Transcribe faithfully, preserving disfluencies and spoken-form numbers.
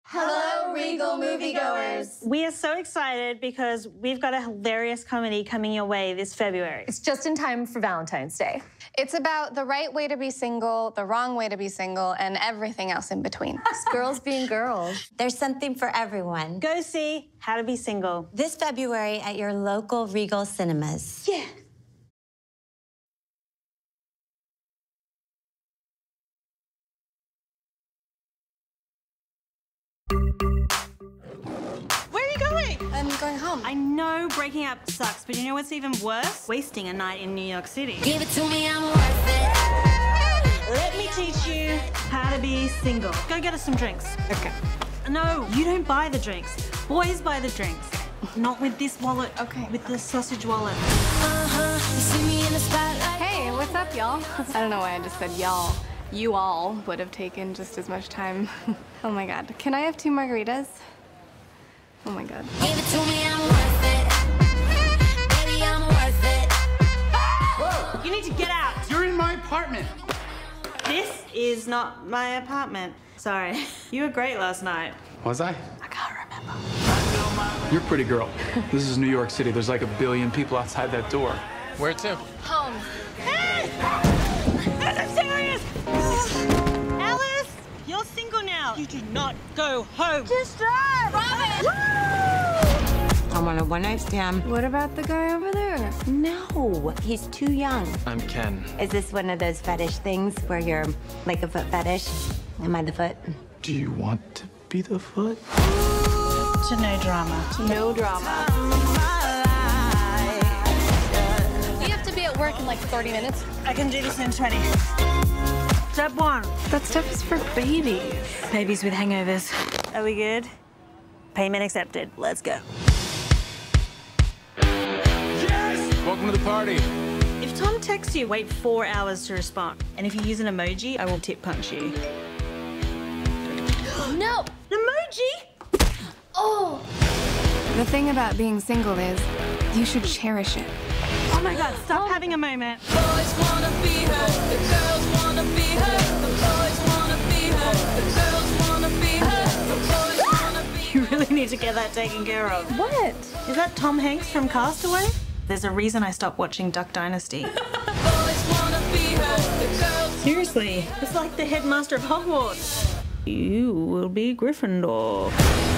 Hello, Regal moviegoers. We are so excited because we've got a hilarious comedy coming your way this February. It's just in time for Valentine's Day. It's about the right way to be single, the wrong way to be single, and everything else in between. It's girls being girls. There's something for everyone. Go see How to Be Single This February at your local Regal cinemas. Yeah. Where are you going? I'm going home. I know breaking up sucks, but you know what's even worse? Wasting a night in New York City. Give it to me, I'm worth it. Let me teach you how to be single. Go get us some drinks. Okay. No, you don't buy the drinks. Boys buy the drinks. Not with this wallet. Okay. With the sausage wallet. Uh-huh. You see me in the spotlight. Hey, what's up, y'all? I don't know why I just said y'all. You all would have taken just as much time. Oh my God. Can I have two margaritas? Oh my God. Give it to me, I'm worth it. Baby, I'm worth it. Whoa! You need to get out. You're in my apartment. This is not my apartment. Sorry. You were great last night. Was I? I can't remember. You're a pretty girl. This is New York City. There's like a billion people outside that door. Where to? Home. Hey! I'm serious! Alice, you're single now. You do not go home. Just drive! Robin! I want a one-night stand. What about the guy over there? No, he's too young. I'm Ken. Is this one of those fetish things where you're like a foot fetish? Am I the foot? Do you want to be the foot? To no drama. No drama. We have to be at work in like thirty minutes. I can do this in twenty. Step one. That stuff is for babies. Babies with hangovers. Are we good? Payment accepted. Let's go. Welcome to the party. If Tom texts you, wait four hours to respond. And if you use an emoji, I will tip punch you. No! An emoji? Oh! The thing about being single is you should cherish it. Oh my God, stop having a moment. Boys wanna be her, the girls wanna be her, the boys wanna be her, the girls wanna be her, the boys wanna be her. You really need to get that taken care of. What? Is that Tom Hanks from Castaway? There's a reason I stopped watching Duck Dynasty. Boys wanna be her, the girls. Seriously, it's like the headmaster of Hogwarts. You will be Gryffindor.